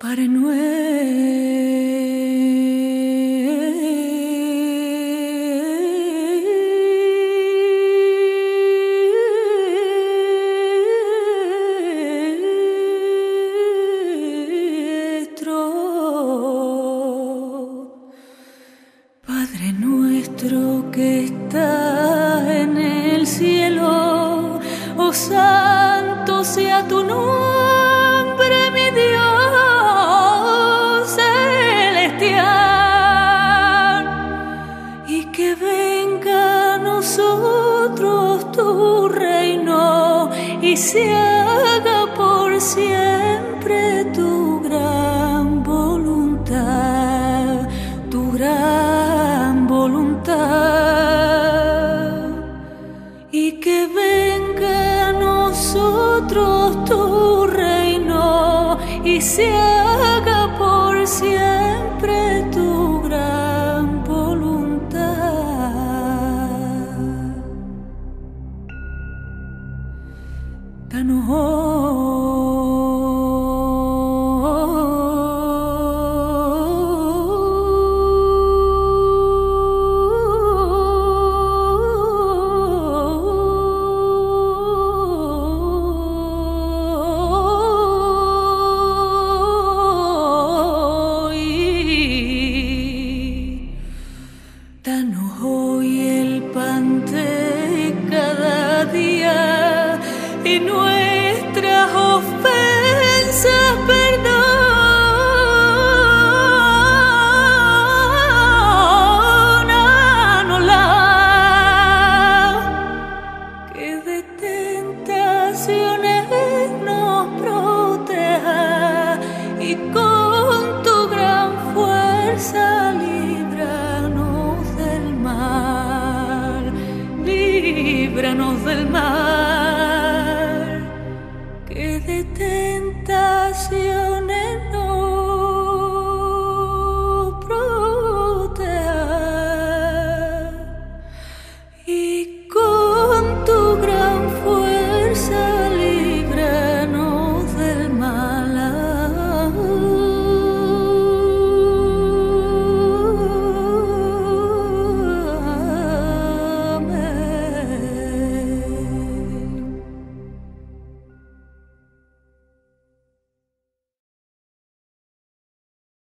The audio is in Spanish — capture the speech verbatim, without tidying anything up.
Padre nuestro, Padre nuestro que estás en el cielo, oh santo sea tu nombre, mi Dios celestial, y que venga a nosotros tu reino y se haga por siempre tu gran voluntad, tu gran voluntad, y que venga a nosotros tu reino y se